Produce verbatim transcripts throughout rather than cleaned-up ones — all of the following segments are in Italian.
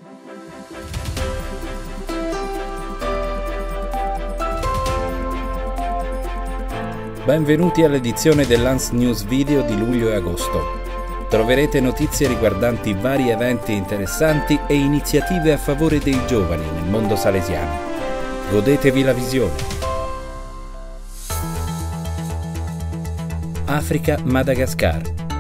Benvenuti all'edizione dell'A N S News Video di luglio e agosto. Troverete notizie riguardanti vari eventi interessanti e iniziative a favore dei giovani nel mondo salesiano. Godetevi la visione. Africa, Madagascar.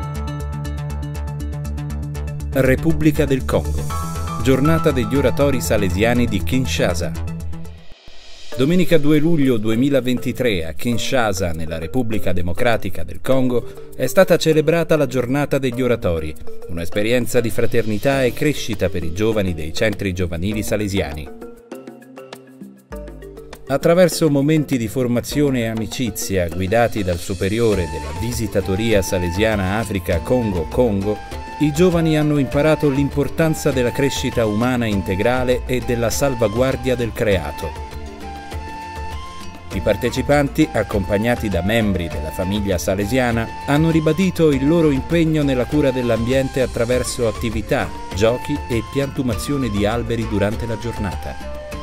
Repubblica del Congo. Giornata degli oratori salesiani di Kinshasa. Domenica due luglio duemilaventitré a Kinshasa, nella Repubblica Democratica del Congo, è stata celebrata la Giornata degli Oratori, un'esperienza di fraternità e crescita per i giovani dei centri giovanili salesiani. Attraverso momenti di formazione e amicizia guidati dal superiore della Visitatoria Salesiana Africa Congo-Congo, i giovani hanno imparato l'importanza della crescita umana integrale e della salvaguardia del creato. I partecipanti, accompagnati da membri della famiglia salesiana, hanno ribadito il loro impegno nella cura dell'ambiente attraverso attività, giochi e piantumazione di alberi durante la giornata.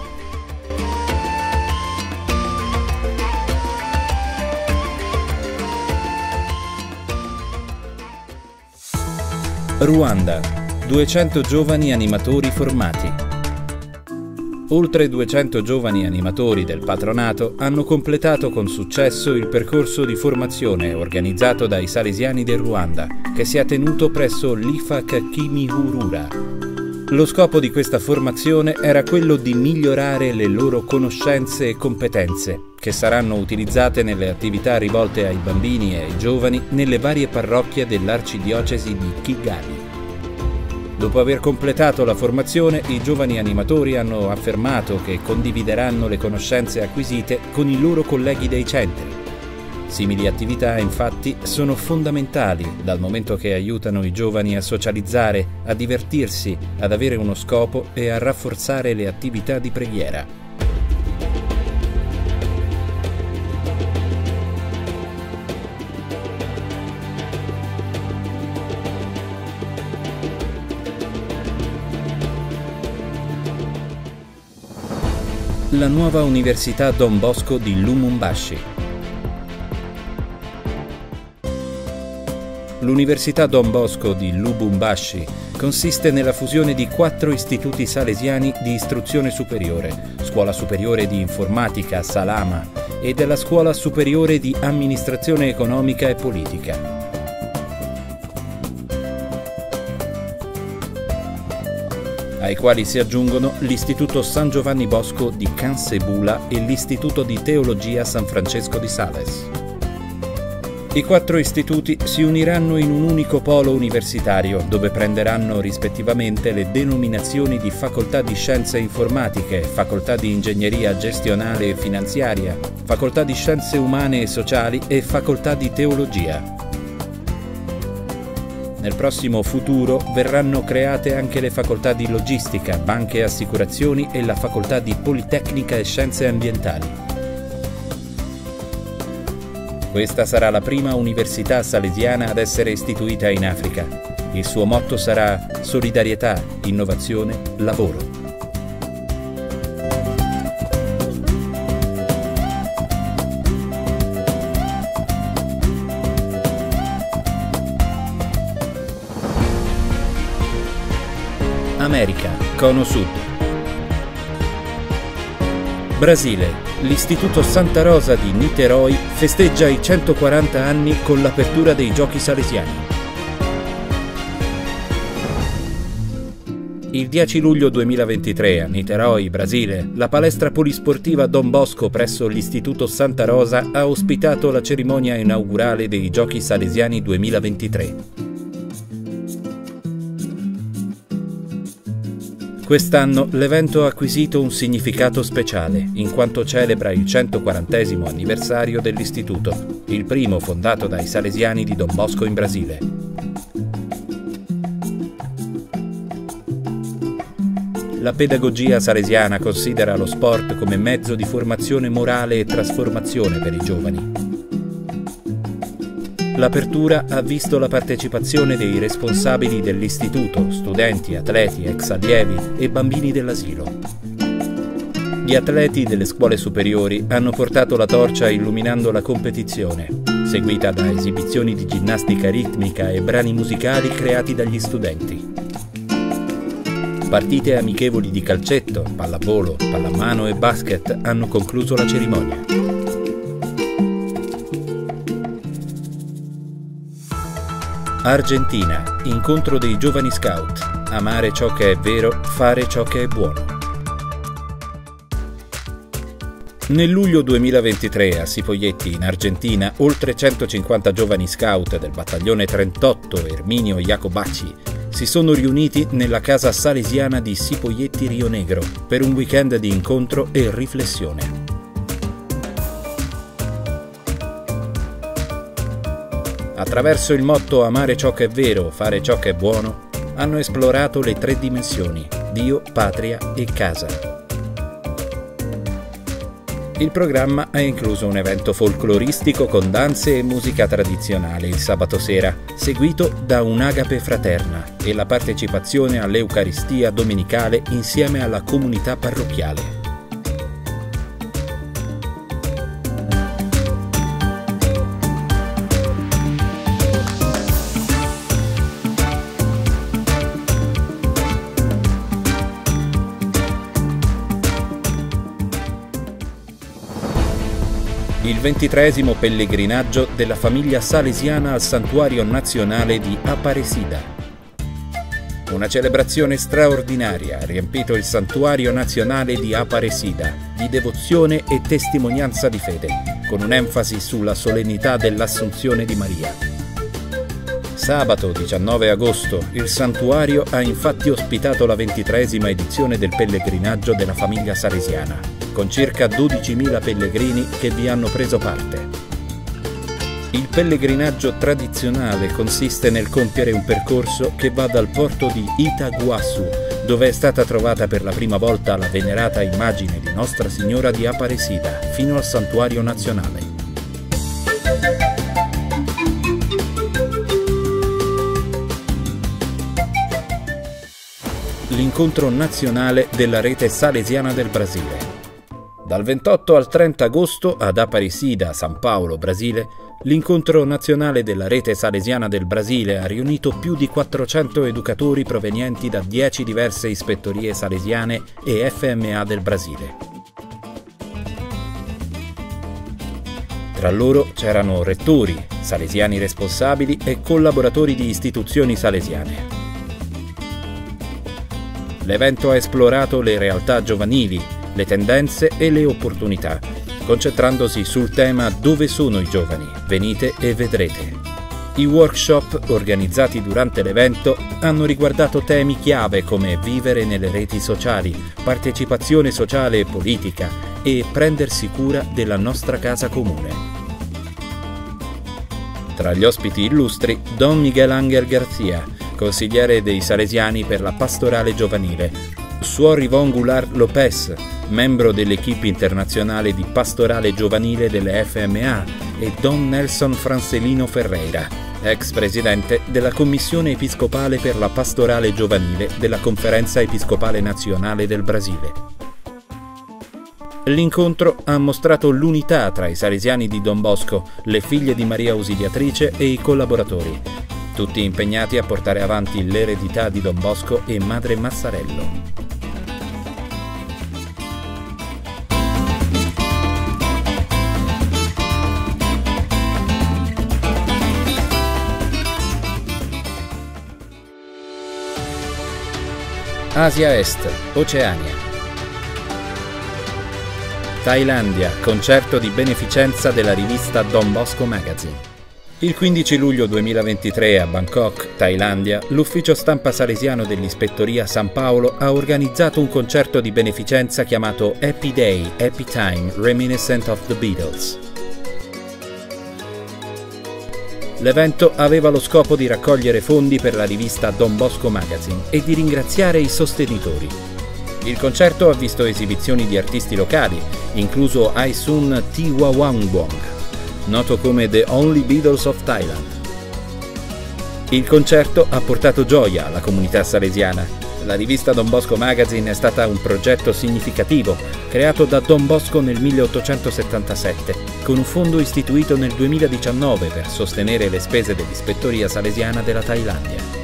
Ruanda. duecento giovani animatori formati. Oltre duecento giovani animatori del patronato hanno completato con successo il percorso di formazione organizzato dai salesiani del Ruanda, che si è tenuto presso l'I F A C Kimihurura. Lo scopo di questa formazione era quello di migliorare le loro conoscenze e competenze, che saranno utilizzate nelle attività rivolte ai bambini e ai giovani nelle varie parrocchie dell'arcidiocesi di Kigali. Dopo aver completato la formazione, i giovani animatori hanno affermato che condivideranno le conoscenze acquisite con i loro colleghi dei centri. Simili attività, infatti, sono fondamentali, dal momento che aiutano i giovani a socializzare, a divertirsi, ad avere uno scopo e a rafforzare le attività di preghiera. La nuova Università Don Bosco di Lubumbashi. L'Università Don Bosco di Lubumbashi consiste nella fusione di quattro istituti salesiani di istruzione superiore, Scuola Superiore di Informatica Salama e della Scuola Superiore di Amministrazione Economica e Politica. Ai quali si aggiungono l'Istituto San Giovanni Bosco di Cansebula e l'Istituto di Teologia San Francesco di Sales. I quattro istituti si uniranno in un unico polo universitario, dove prenderanno rispettivamente le denominazioni di Facoltà di Scienze Informatiche, Facoltà di Ingegneria Gestionale e Finanziaria, Facoltà di Scienze Umane e Sociali e Facoltà di Teologia. Nel prossimo futuro verranno create anche le facoltà di Logistica, Banche e Assicurazioni e la facoltà di Politecnica e Scienze Ambientali. Questa sarà la prima università salesiana ad essere istituita in Africa. Il suo motto sarà solidarietà, innovazione, lavoro. America, Cono Sud. Brasile. L'Istituto Santa Rosa di Niterói festeggia i centoquaranta anni con l'apertura dei Giochi Salesiani. Il dieci luglio duemilaventitré a Niterói, Brasile, la palestra polisportiva Don Bosco presso l'Istituto Santa Rosa ha ospitato la cerimonia inaugurale dei Giochi Salesiani duemilaventitré. Quest'anno l'evento ha acquisito un significato speciale, in quanto celebra il centoquarantesimo anniversario dell'istituto, il primo fondato dai salesiani di Don Bosco in Brasile. La pedagogia salesiana considera lo sport come mezzo di formazione morale e trasformazione per i giovani. L'apertura ha visto la partecipazione dei responsabili dell'istituto, studenti, atleti, ex allievi e bambini dell'asilo. Gli atleti delle scuole superiori hanno portato la torcia illuminando la competizione, seguita da esibizioni di ginnastica ritmica e brani musicali creati dagli studenti. Partite amichevoli di calcetto, pallavolo, pallamano e basket hanno concluso la cerimonia. Argentina, incontro dei giovani scout. Amare ciò che è vero, fare ciò che è buono. Nel luglio duemilaventitré a Cipolletti, in Argentina, oltre centocinquanta giovani scout del battaglione trentotto Erminio Jacobacci si sono riuniti nella casa salesiana di Cipolletti Rio Negro per un weekend di incontro e riflessione. Attraverso il motto amare ciò che è vero, fare ciò che è buono, hanno esplorato le tre dimensioni: Dio, patria e casa. Il programma ha incluso un evento folcloristico con danze e musica tradizionale il sabato sera, seguito da un'agape fraterna e la partecipazione all'Eucaristia domenicale insieme alla comunità parrocchiale. Il ventitreesimo pellegrinaggio della famiglia salesiana al santuario nazionale di Aparecida. Una celebrazione straordinaria ha riempito il santuario nazionale di Aparecida di devozione e testimonianza di fede, con un'enfasi sulla solennità dell'Assunzione di Maria. Sabato diciannove agosto il santuario ha infatti ospitato la ventitreesima edizione del pellegrinaggio della famiglia salesiana, con circa dodicimila pellegrini che vi hanno preso parte. Il pellegrinaggio tradizionale consiste nel compiere un percorso che va dal porto di Itaguasu, dove è stata trovata per la prima volta la venerata immagine di Nostra Signora di Aparecida, fino al santuario nazionale. L'incontro nazionale della rete salesiana del Brasile. Dal ventotto al trenta agosto ad Aparecida, San Paolo, Brasile, l'incontro nazionale della rete salesiana del Brasile ha riunito più di quattrocento educatori provenienti da dieci diverse ispettorie salesiane e F M A del Brasile. Tra loro c'erano rettori, salesiani responsabili e collaboratori di istituzioni salesiane. L'evento ha esplorato le realtà giovanili, le tendenze e le opportunità, concentrandosi sul tema Dove sono i giovani? Venite e vedrete. I workshop organizzati durante l'evento hanno riguardato temi chiave come vivere nelle reti sociali, partecipazione sociale e politica e prendersi cura della nostra casa comune. Tra gli ospiti illustri, Don Miguel Ángel García, consigliere dei Salesiani per la pastorale giovanile, Suor Yvonne Goulart Lopez, membro dell'equipe internazionale di pastorale giovanile delle F M A, e Don Nelson Francelino Ferreira, ex presidente della Commissione Episcopale per la pastorale giovanile della Conferenza Episcopale Nazionale del Brasile. L'incontro ha mostrato l'unità tra i salesiani di Don Bosco, le figlie di Maria Ausiliatrice e i collaboratori, tutti impegnati a portare avanti l'eredità di Don Bosco e Madre Mazzarello. Asia Est, Oceania. Thailandia, concerto di beneficenza della rivista Don Bosco Magazine. Il quindici luglio duemilaventitré a Bangkok, Thailandia, l'ufficio stampa salesiano dell'Ispettoria San Paolo ha organizzato un concerto di beneficenza chiamato Happy Day, Happy Time, Reminiscent of the Beatles. L'evento aveva lo scopo di raccogliere fondi per la rivista Don Bosco Magazine e di ringraziare i sostenitori. Il concerto ha visto esibizioni di artisti locali, incluso Aisun Tiwawangbong, noto come The Only Beatles of Thailand, Il concerto ha portato gioia alla comunità salesiana. La rivista Don Bosco Magazine è stata un progetto significativo, creato da Don Bosco nel milleottocentosettantasette, con un fondo istituito nel duemiladiciannove per sostenere le spese dell'Ispettoria Salesiana della Thailandia.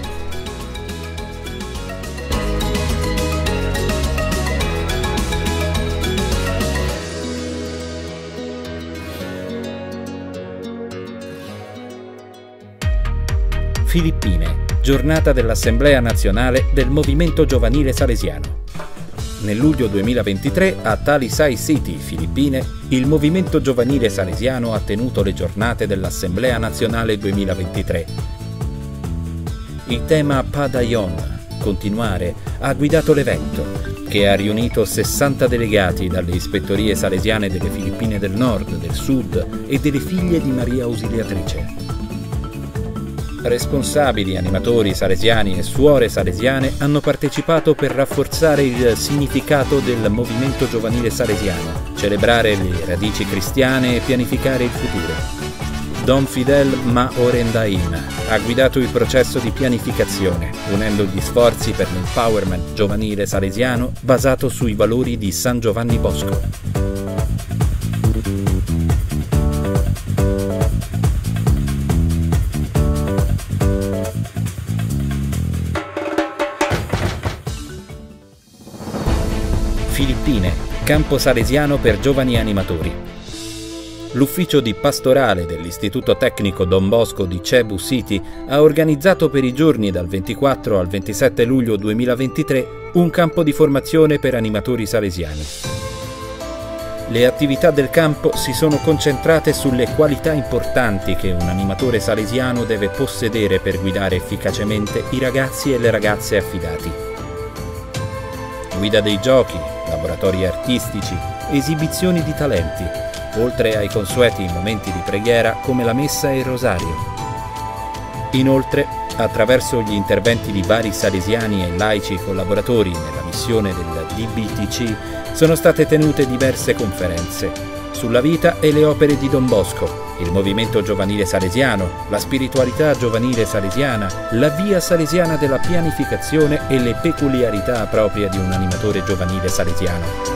Filippine, giornata dell'Assemblea Nazionale del Movimento Giovanile Salesiano. Nel luglio duemilaventitré a Talisay City, Filippine, il Movimento Giovanile Salesiano ha tenuto le giornate dell'Assemblea Nazionale duemilaventitré. Il tema Padayon, continuare, ha guidato l'evento, che ha riunito sessanta delegati dalle ispettorie salesiane delle Filippine del Nord, del Sud e delle figlie di Maria Ausiliatrice. Responsabili, animatori salesiani e suore salesiane hanno partecipato per rafforzare il significato del movimento giovanile salesiano, celebrare le radici cristiane e pianificare il futuro. Don Fidel Ma Orendain ha guidato il processo di pianificazione, unendo gli sforzi per l'empowerment giovanile salesiano basato sui valori di San Giovanni Bosco. Filippine, campo salesiano per giovani animatori. L'ufficio di pastorale dell'Istituto Tecnico Don Bosco di Cebu City ha organizzato per i giorni dal ventiquattro al ventisette luglio duemilaventitré un campo di formazione per animatori salesiani. Le attività del campo si sono concentrate sulle qualità importanti che un animatore salesiano deve possedere per guidare efficacemente i ragazzi e le ragazze affidati. Guida dei giochi, laboratori artistici, esibizioni di talenti, oltre ai consueti momenti di preghiera come la messa e il rosario. Inoltre, attraverso gli interventi di vari salesiani e laici collaboratori nella missione del D B T C, sono state tenute diverse conferenze sulla vita e le opere di Don Bosco, il movimento giovanile salesiano, la spiritualità giovanile salesiana, la via salesiana della pianificazione e le peculiarità proprie di un animatore giovanile salesiano.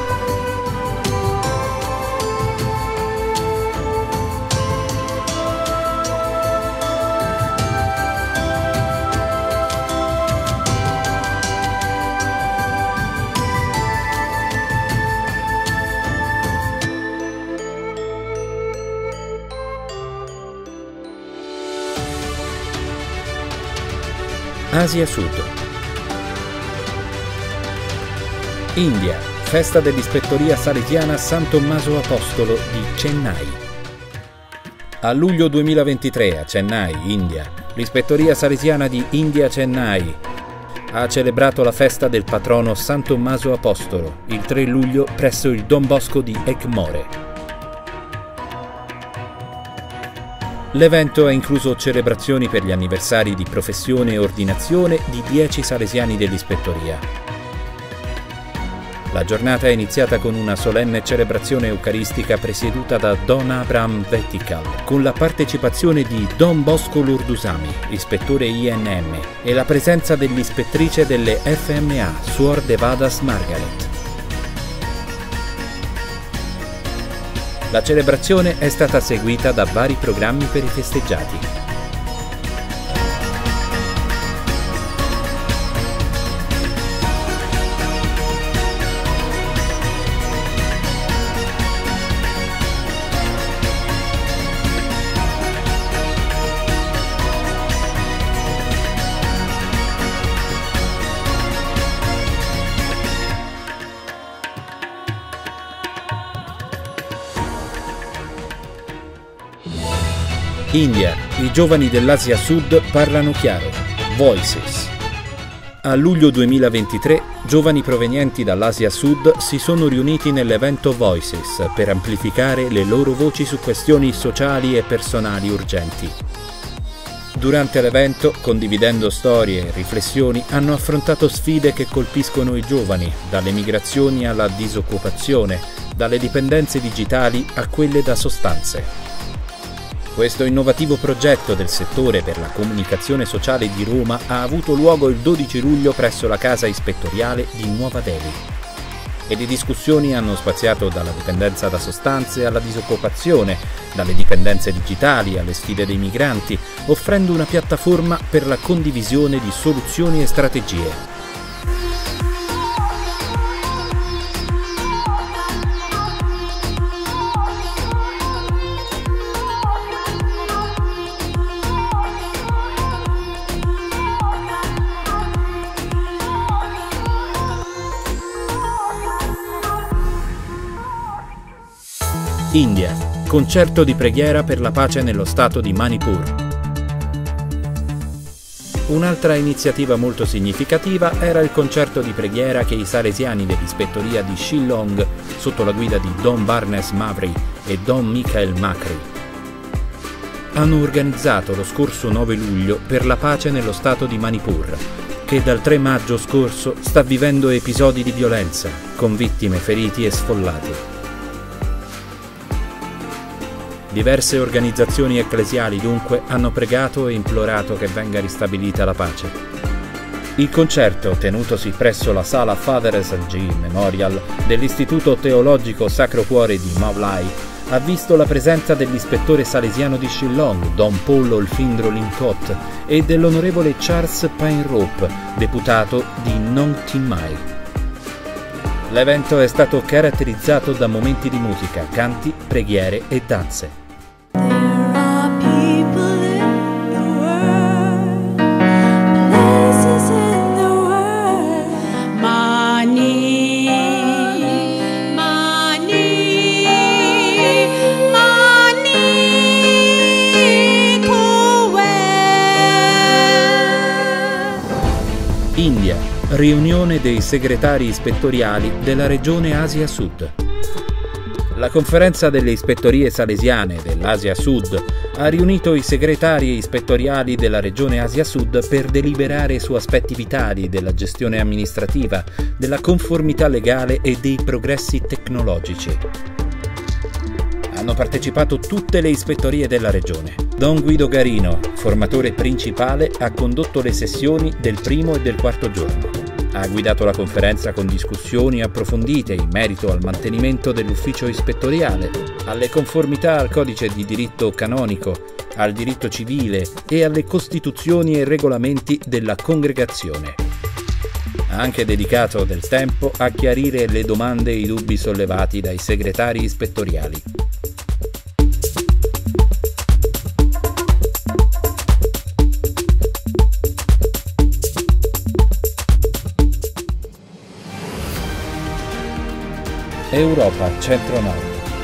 Asia Sud. India, festa dell'Ispettoria Salesiana San Tommaso Apostolo di Chennai. A luglio duemilaventitré a Chennai, India, l'Ispettoria Salesiana di India Chennai ha celebrato la festa del patrono San Tommaso Apostolo il tre luglio presso il Don Bosco di Egmore. L'evento ha incluso celebrazioni per gli anniversari di professione e ordinazione di dieci salesiani dell'Ispettoria. La giornata è iniziata con una solenne celebrazione eucaristica presieduta da Don Abraham Vettikal, con la partecipazione di Don Bosco Lurdusami, ispettore I N M, e la presenza dell'ispettrice delle F M A, Suor Devadas Margaret. La celebrazione è stata seguita da vari programmi per i festeggiati. India, i giovani dell'Asia Sud parlano chiaro. Voices. A luglio duemilaventitré, giovani provenienti dall'Asia Sud si sono riuniti nell'evento Voices per amplificare le loro voci su questioni sociali e personali urgenti. Durante l'evento, condividendo storie e riflessioni, hanno affrontato sfide che colpiscono i giovani, dalle migrazioni alla disoccupazione, dalle dipendenze digitali a quelle da sostanze. Questo innovativo progetto del settore per la comunicazione sociale di Roma ha avuto luogo il dodici luglio presso la Casa Ispettoriale di Nuova Delhi. E le discussioni hanno spaziato dalla dipendenza da sostanze alla disoccupazione, dalle dipendenze digitali alle sfide dei migranti, offrendo una piattaforma per la condivisione di soluzioni e strategie. India. Concerto di preghiera per la pace nello stato di Manipur. Un'altra iniziativa molto significativa era il concerto di preghiera che i salesiani dell'ispettoria di Shillong, sotto la guida di Don Barnes Mavri e Don Michael Makri, hanno organizzato lo scorso nove luglio per la pace nello stato di Manipur, che dal tre maggio scorso sta vivendo episodi di violenza, con vittime, feriti e sfollati. Diverse organizzazioni ecclesiali dunque hanno pregato e implorato che venga ristabilita la pace. Il concerto, tenutosi presso la sala Father S G Memorial dell'Istituto Teologico Sacro Cuore di Mawlai, ha visto la presenza dell'ispettore salesiano di Shillong, Don Paul Olfindro Lincott, e dell'onorevole Charles Painrope, deputato di Nong Tin Mai. L'evento è stato caratterizzato da momenti di musica, canti, preghiere e danze. India. Riunione dei segretari ispettoriali della regione Asia Sud. La conferenza delle ispettorie salesiane dell'Asia Sud ha riunito i segretari ispettoriali della regione Asia Sud per deliberare su aspetti vitali della gestione amministrativa, della conformità legale e dei progressi tecnologici. Hanno partecipato tutte le ispettorie della regione. Don Guido Garino, formatore principale, ha condotto le sessioni del primo e del quarto giorno. Ha guidato la conferenza con discussioni approfondite in merito al mantenimento dell'ufficio ispettoriale, alle conformità al codice di diritto canonico, al diritto civile e alle costituzioni e regolamenti della congregazione. Ha anche dedicato del tempo a chiarire le domande e i dubbi sollevati dai segretari ispettoriali. Europa centro-nord.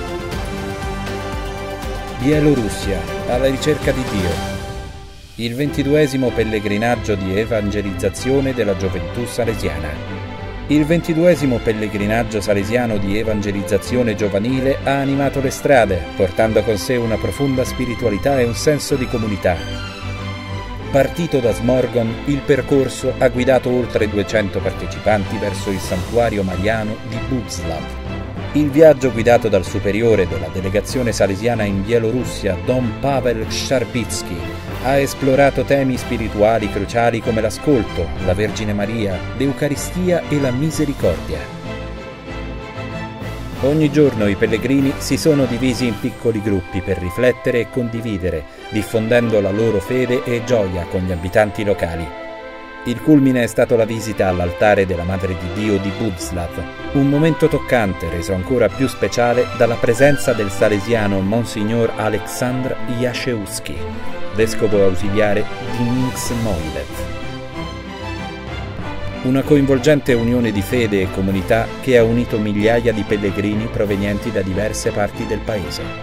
Bielorussia, alla ricerca di Dio. Il ventiduesimo pellegrinaggio di evangelizzazione della gioventù salesiana. Il ventiduesimo pellegrinaggio salesiano di evangelizzazione giovanile ha animato le strade, portando con sé una profonda spiritualità e un senso di comunità. Partito da Smorgon, il percorso ha guidato oltre duecento partecipanti verso il santuario mariano di Buzlav. Il viaggio, guidato dal superiore della delegazione salesiana in Bielorussia, Don Pavel Sharpitsky, ha esplorato temi spirituali cruciali come l'ascolto, la Vergine Maria, l'Eucaristia e la misericordia. Ogni giorno i pellegrini si sono divisi in piccoli gruppi per riflettere e condividere, diffondendo la loro fede e gioia con gli abitanti locali. Il culmine è stato la visita all'altare della Madre di Dio di Buzlav, un momento toccante reso ancora più speciale dalla presenza del salesiano Monsignor Aleksandr Yashewski, vescovo ausiliare di Minsk-Mohilev. Una coinvolgente unione di fede e comunità che ha unito migliaia di pellegrini provenienti da diverse parti del paese.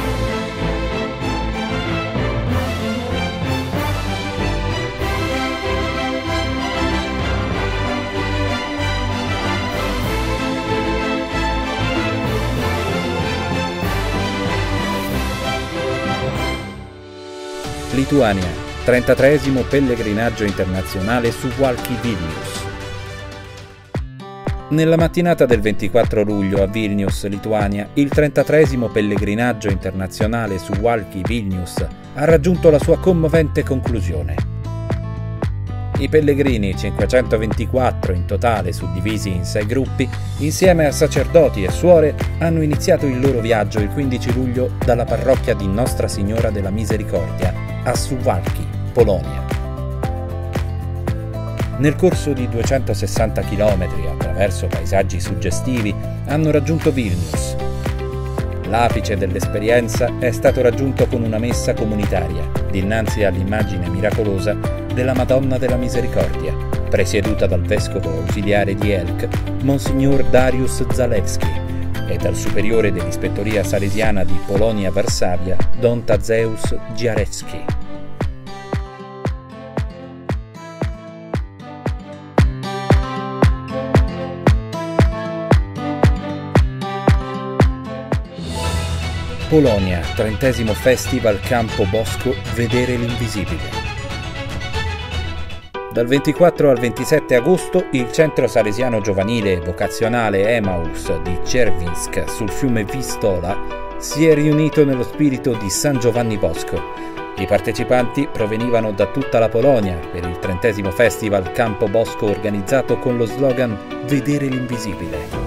Lituania, trentatreesimo pellegrinaggio internazionale su Suwałki Vilnius. Nella mattinata del ventiquattro luglio a Vilnius, Lituania, il trentatreesimo pellegrinaggio internazionale Suwałki Vilnius ha raggiunto la sua commovente conclusione. I pellegrini, cinquecentoventiquattro in totale suddivisi in sei gruppi, insieme a sacerdoti e suore, hanno iniziato il loro viaggio il quindici luglio dalla parrocchia di Nostra Signora della Misericordia a Suwałki, Polonia. Nel corso di duecentosessanta chilometri, attraverso paesaggi suggestivi, hanno raggiunto Vilnius. L'apice dell'esperienza è stato raggiunto con una messa comunitaria, dinanzi all'immagine miracolosa della Madonna della Misericordia, presieduta dal vescovo ausiliare di Elk, Monsignor Dariusz Zalewski, e dal superiore dell'ispettoria salesiana di Polonia-Varsavia, Don Tadeusz Dziarewski. Polonia, trentesimo Festival Campo Bosco Vedere l'Invisibile. Dal ventiquattro al ventisette agosto il centro salesiano giovanile e vocazionale Emaus di Czerwińsk sul fiume Wistola si è riunito nello spirito di San Giovanni Bosco. I partecipanti provenivano da tutta la Polonia per il trentesimo Festival Campo Bosco organizzato con lo slogan Vedere l'Invisibile.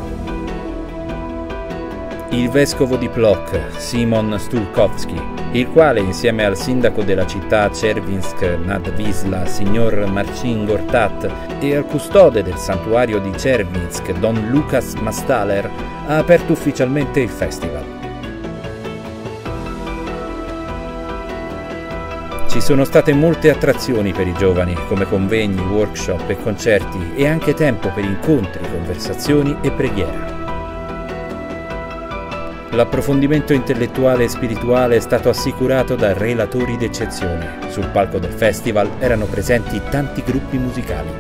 Il vescovo di Płock, Simon Stulkowski, il quale insieme al sindaco della città Czerwińsk nad Wisła, signor Marcin Gortat, e al custode del santuario di Czerwińsk, don Lukas Mastaler, ha aperto ufficialmente il festival. Ci sono state molte attrazioni per i giovani, come convegni, workshop e concerti, e anche tempo per incontri, conversazioni e preghiera. L'approfondimento intellettuale e spirituale è stato assicurato da relatori d'eccezione. Sul palco del festival erano presenti tanti gruppi musicali.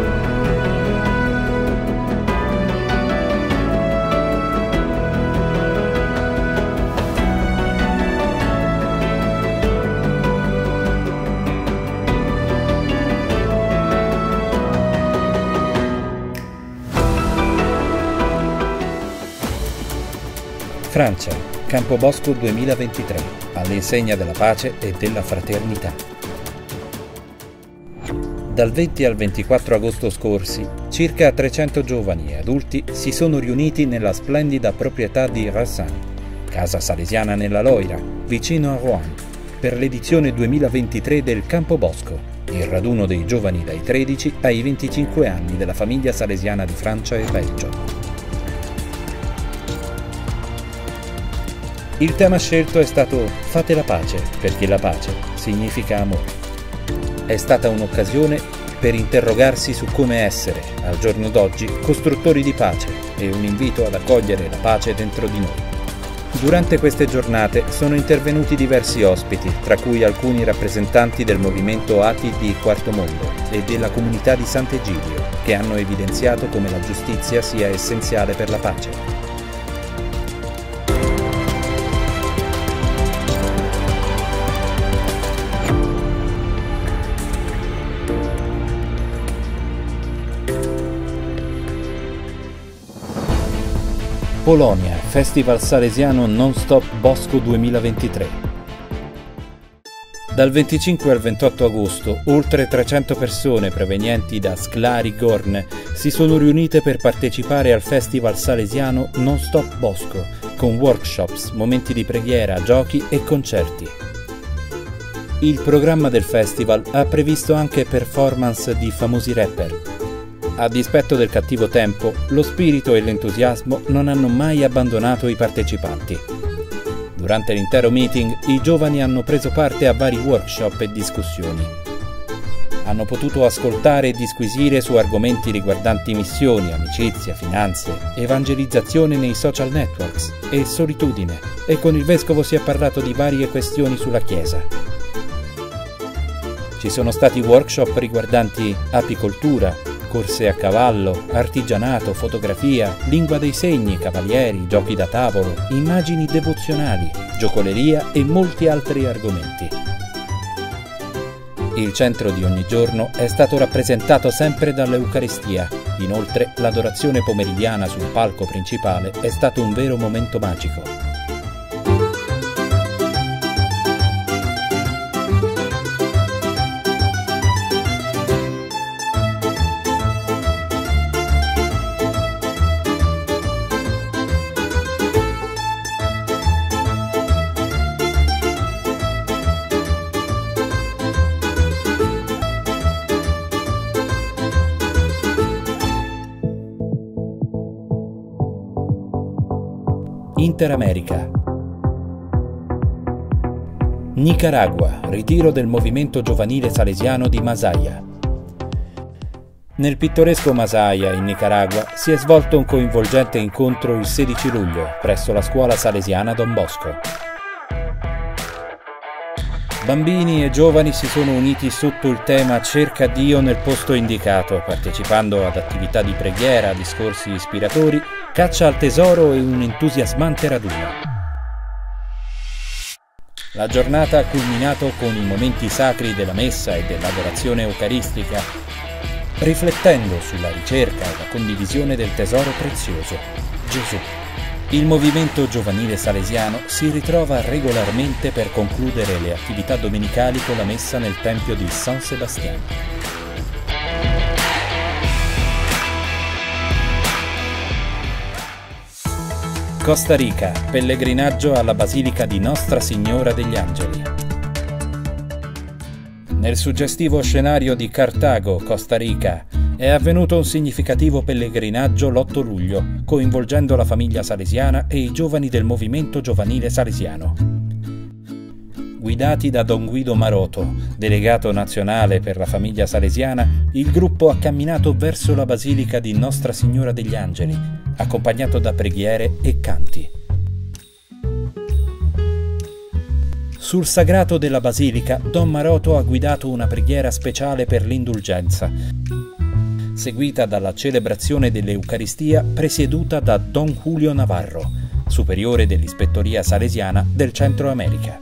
Francia, Campobosco duemilaventitré, all'insegna della pace e della fraternità. Dal venti al ventiquattro agosto scorsi, circa trecento giovani e adulti si sono riuniti nella splendida proprietà di Rassin, casa salesiana nella Loira, vicino a Rouen, per l'edizione duemilaventitré del Campobosco, il raduno dei giovani dai tredici ai venticinque anni della famiglia salesiana di Francia e Belgio. Il tema scelto è stato Fate la pace, perché la pace significa amore. È stata un'occasione per interrogarsi su come essere, al giorno d'oggi, costruttori di pace e un invito ad accogliere la pace dentro di noi. Durante queste giornate sono intervenuti diversi ospiti, tra cui alcuni rappresentanti del movimento Ati di Quarto Mondo e della comunità di Sant'Egidio, che hanno evidenziato come la giustizia sia essenziale per la pace. Polonia, Festival Salesiano Non Stop Bosco duemilaventitré. Dal venticinque al ventotto agosto, oltre trecento persone provenienti da Szklarki Górne si sono riunite per partecipare al Festival Salesiano Non Stop Bosco, con workshops, momenti di preghiera, giochi e concerti. Il programma del festival ha previsto anche performance di famosi rapper. A dispetto del cattivo tempo, lo spirito e l'entusiasmo non hanno mai abbandonato i partecipanti. Durante l'intero meeting, i giovani hanno preso parte a vari workshop e discussioni. Hanno potuto ascoltare e disquisire su argomenti riguardanti missioni, amicizia, finanze, evangelizzazione nei social networks e solitudine, e con il vescovo si è parlato di varie questioni sulla Chiesa. Ci sono stati workshop riguardanti apicoltura, corse a cavallo, artigianato, fotografia, lingua dei segni, cavalieri, giochi da tavolo, immagini devozionali, giocoleria e molti altri argomenti. Il centro di ogni giorno è stato rappresentato sempre dall'Eucaristia. Inoltre, l'adorazione pomeridiana sul palco principale è stato un vero momento magico. Interamerica. Nicaragua, ritiro del movimento giovanile salesiano di Masaya. Nel pittoresco Masaya, in Nicaragua, si è svolto un coinvolgente incontro il sedici luglio presso la scuola salesiana Don Bosco. Bambini e giovani si sono uniti sotto il tema Cerca Dio nel posto indicato, partecipando ad attività di preghiera, discorsi ispiratori, caccia al tesoro e un entusiasmante raduno. La giornata ha culminato con i momenti sacri della messa e dell'adorazione eucaristica, riflettendo sulla ricerca e la condivisione del tesoro prezioso, Gesù. Il movimento giovanile salesiano si ritrova regolarmente per concludere le attività domenicali con la messa nel tempio di San Sebastián. Costa Rica, pellegrinaggio alla Basilica di Nostra Signora degli Angeli. Nel suggestivo scenario di Cartago, Costa Rica, è avvenuto un significativo pellegrinaggio l'otto luglio, coinvolgendo la famiglia salesiana e i giovani del movimento giovanile salesiano. Guidati da Don Guido Maroto, delegato nazionale per la famiglia salesiana, il gruppo ha camminato verso la Basilica di Nostra Signora degli Angeli, accompagnato da preghiere e canti. Sul sagrato della Basilica, Don Maroto ha guidato una preghiera speciale per l'indulgenza, seguita dalla celebrazione dell'Eucaristia presieduta da Don Julio Navarro, superiore dell'Ispettoria Salesiana del Centro America.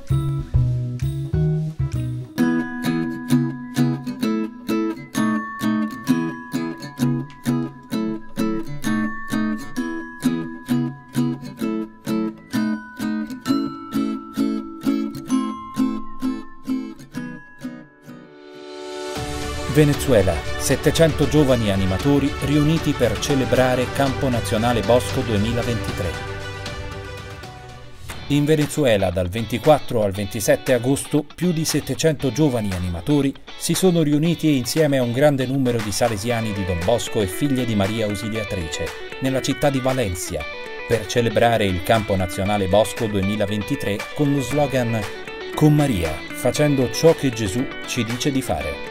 Venezuela, settecento giovani animatori riuniti per celebrare Campo Nazionale Bosco duemilaventitré. In Venezuela, dal ventiquattro al ventisette agosto, più di settecento giovani animatori si sono riuniti insieme a un grande numero di salesiani di Don Bosco e figlie di Maria Ausiliatrice, nella città di Valencia, per celebrare il Campo Nazionale Bosco duemilaventitré con lo slogan «Con Maria, facendo ciò che Gesù ci dice di fare».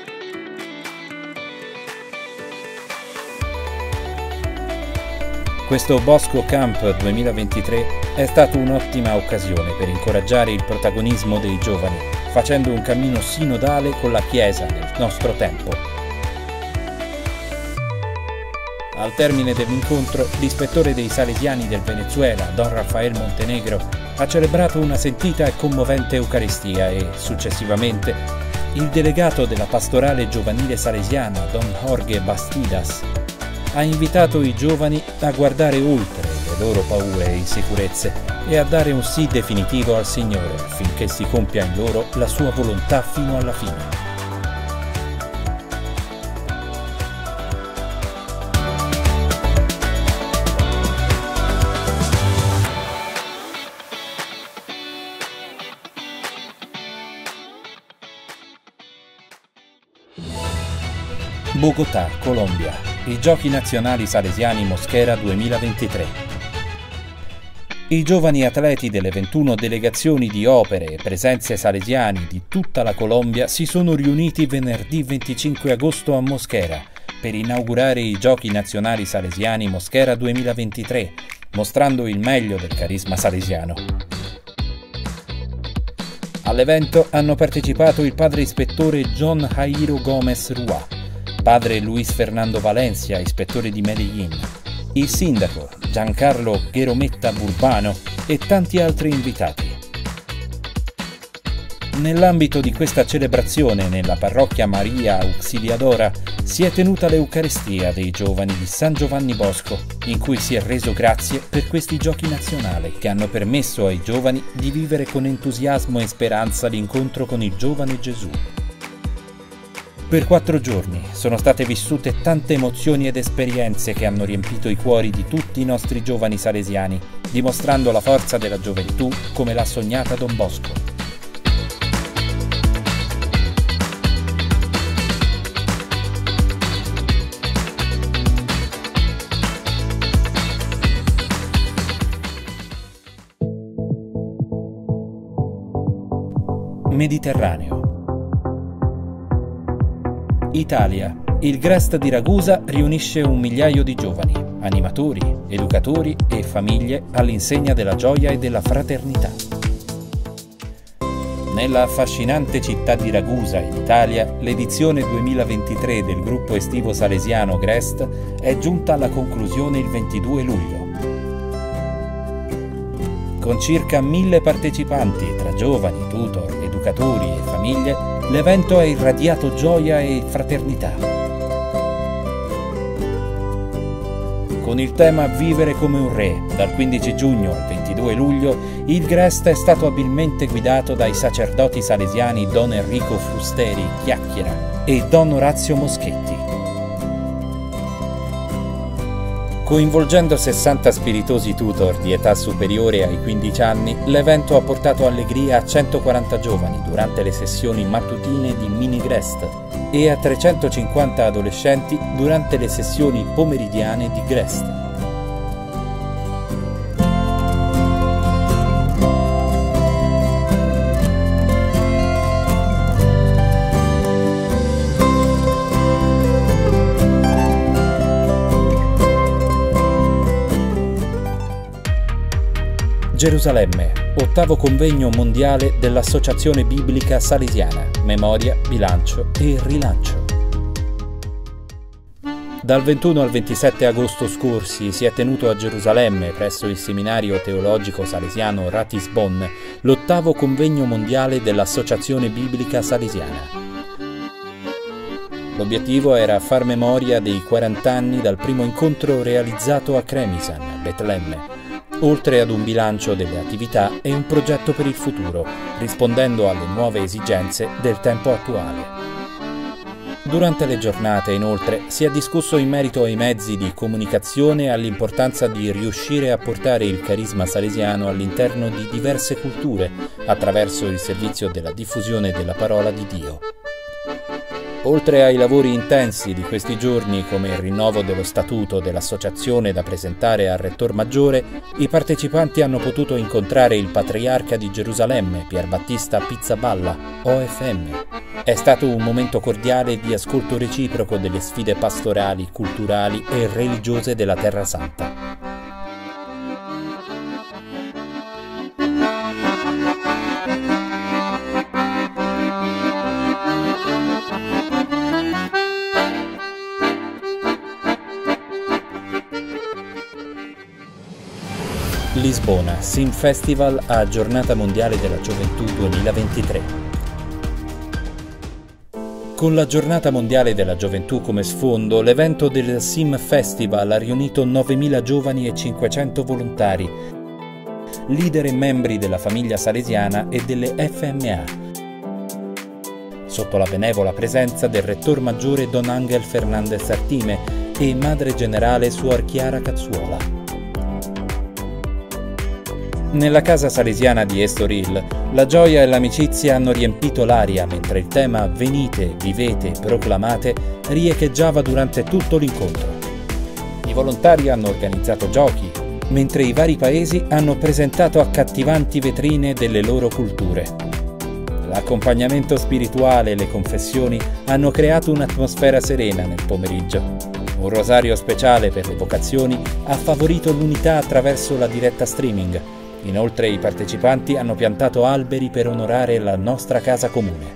Questo Bosco Camp duemilaventitré è stata un'ottima occasione per incoraggiare il protagonismo dei giovani, facendo un cammino sinodale con la Chiesa nel nostro tempo. Al termine dell'incontro, l'ispettore dei Salesiani del Venezuela, Don Rafael Montenegro, ha celebrato una sentita e commovente Eucaristia e, successivamente, il delegato della pastorale giovanile salesiana, Don Jorge Bastidas, ha invitato i giovani a guardare oltre le loro paure e insicurezze e a dare un sì definitivo al Signore affinché si compia in loro la sua volontà fino alla fine. Bogotà, Colombia. I Giochi Nazionali Salesiani Mosquera duemilaventitré. I giovani atleti delle ventuno delegazioni di opere e presenze salesiani di tutta la Colombia si sono riuniti venerdì venticinque agosto a Mosquera per inaugurare i Giochi Nazionali Salesiani Mosquera duemilaventitré, mostrando il meglio del carisma salesiano. All'evento hanno partecipato il padre ispettore John Jairo Gomez Rua, padre Luis Fernando Valencia, ispettore di Medellín, il sindaco Giancarlo Gherometta Burbano e tanti altri invitati. Nell'ambito di questa celebrazione, nella parrocchia Maria Auxiliadora, si è tenuta l'Eucaristia dei giovani di San Giovanni Bosco, in cui si è reso grazie per questi giochi nazionali che hanno permesso ai giovani di vivere con entusiasmo e speranza l'incontro con il giovane Gesù. Per quattro giorni sono state vissute tante emozioni ed esperienze che hanno riempito i cuori di tutti i nostri giovani salesiani, dimostrando la forza della gioventù come l'ha sognata Don Bosco. Mediterraneo. Italia. Il Grest di Ragusa riunisce un migliaio di giovani, animatori, educatori e famiglie all'insegna della gioia e della fraternità. Nella affascinante città di Ragusa, in Italia, l'edizione duemilaventitré del gruppo estivo salesiano Grest è giunta alla conclusione il ventidue luglio. Con circa mille partecipanti tra giovani, tutor, educatori e famiglie, l'evento ha irradiato gioia e fraternità. Con il tema Vivere come un re, dal quindici giugno al ventidue luglio, il Grest è stato abilmente guidato dai sacerdoti salesiani Don Enrico Frusteri Chiacchiera e Don Orazio Moschetti. Coinvolgendo sessanta spiritosi tutor di età superiore ai quindici anni, l'evento ha portato allegria a centoquaranta giovani durante le sessioni mattutine di Mini Grest e a trecentocinquanta adolescenti durante le sessioni pomeridiane di Grest. Gerusalemme, ottavo convegno mondiale dell'Associazione Biblica Salesiana, Memoria, Bilancio e Rilancio. Dal ventuno al ventisette agosto scorsi si è tenuto a Gerusalemme, presso il Seminario Teologico Salesiano Ratisbon, l'ottavo convegno mondiale dell'Associazione Biblica Salesiana. L'obiettivo era far memoria dei quaranta anni dal primo incontro realizzato a Cremisan, Betlemme, oltre ad un bilancio delle attività e un progetto per il futuro, rispondendo alle nuove esigenze del tempo attuale. Durante le giornate, inoltre, si è discusso in merito ai mezzi di comunicazione e all'importanza di riuscire a portare il carisma salesiano all'interno di diverse culture, attraverso il servizio della diffusione della parola di Dio. Oltre ai lavori intensi di questi giorni, come il rinnovo dello statuto dell'associazione da presentare al Rettor Maggiore, i partecipanti hanno potuto incontrare il patriarca di Gerusalemme, Pier Battista Pizzaballa, O F M. È stato un momento cordiale di ascolto reciproco delle sfide pastorali, culturali e religiose della Terra Santa. Lisbona, Sim Festival a Giornata Mondiale della Gioventù duemilaventitré. Con la Giornata Mondiale della Gioventù come sfondo, l'evento del Sim Festival ha riunito novemila giovani e cinquecento volontari, leader e membri della famiglia salesiana e delle F M A, sotto la benevola presenza del Rettor Maggiore Don Angel Fernandez Artime e Madre Generale Suor Chiara Cazzuola. Nella casa salesiana di Estoril, la gioia e l'amicizia hanno riempito l'aria mentre il tema Venite, vivete, proclamate riecheggiava durante tutto l'incontro. I volontari hanno organizzato giochi, mentre i vari paesi hanno presentato accattivanti vetrine delle loro culture. L'accompagnamento spirituale e le confessioni hanno creato un'atmosfera serena nel pomeriggio. Un rosario speciale per le vocazioni ha favorito l'unità attraverso la diretta streaming. Inoltre i partecipanti hanno piantato alberi per onorare la nostra casa comune.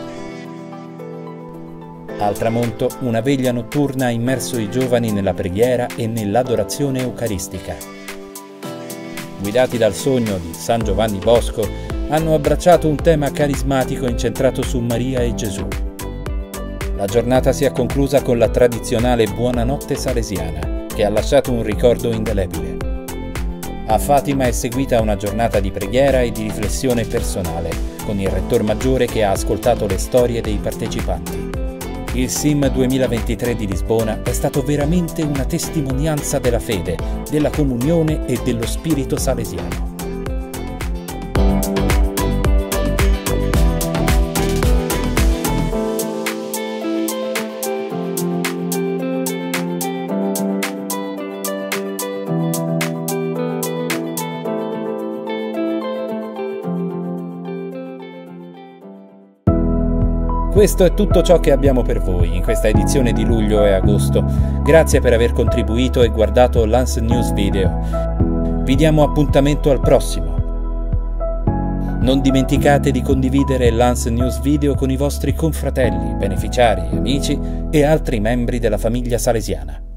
Al tramonto, una veglia notturna ha immerso i giovani nella preghiera e nell'adorazione eucaristica. Guidati dal sogno di San Giovanni Bosco, hanno abbracciato un tema carismatico incentrato su Maria e Gesù. La giornata si è conclusa con la tradizionale Buonanotte salesiana, che ha lasciato un ricordo indelebile. A Fatima è seguita una giornata di preghiera e di riflessione personale, con il rettor maggiore che ha ascoltato le storie dei partecipanti. Il S I M duemilaventitré di Lisbona è stato veramente una testimonianza della fede, della comunione e dello spirito salesiano. Questo è tutto ciò che abbiamo per voi in questa edizione di luglio e agosto. Grazie per aver contribuito e guardato Lance News Video. Vi diamo appuntamento al prossimo. Non dimenticate di condividere Lance News Video con i vostri confratelli, beneficiari, amici e altri membri della famiglia salesiana.